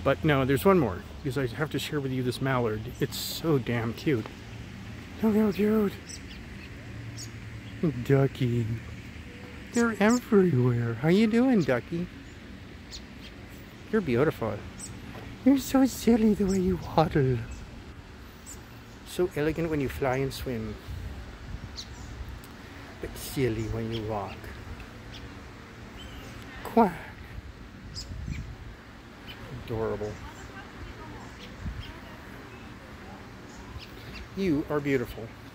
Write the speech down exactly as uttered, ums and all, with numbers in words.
But no, there's one more, because I have to share with you this mallard. It's so damn cute. Look how cute. Ducky. They're everywhere. How you doing, Ducky? You're beautiful. You're so silly the way you waddle. So elegant when you fly and swim. But silly when you walk. Quack. Adorable. You are beautiful.